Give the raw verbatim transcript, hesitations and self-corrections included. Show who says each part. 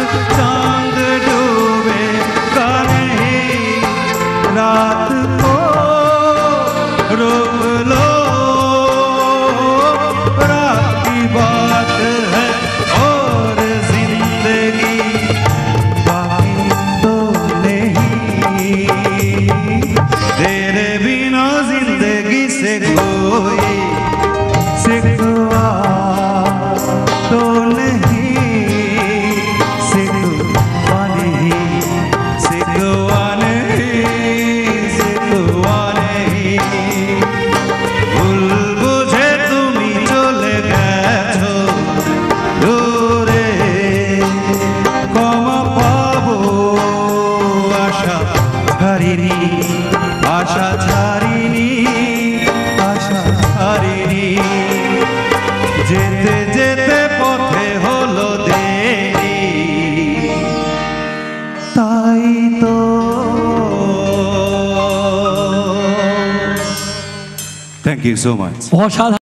Speaker 1: चांद डूबे का नहीं, रात को रोक लो, रात की बात है और जिंदगी बाकी तो नहीं। तेरे बिना जिंदगी से कोई सिकवा तो नहीं, सिकवा नहीं, सिकवा नहीं, सिकवा नहीं। भूल बुझे तुमी चले गेছো দূরে, ক্ষমা পাবো আশা ছাড়িনি, আশা ছাড়িনি, আশা ছাড়িনি। যেতে যেতে পথে হলো দেরি, তাই তো। Thank you so much.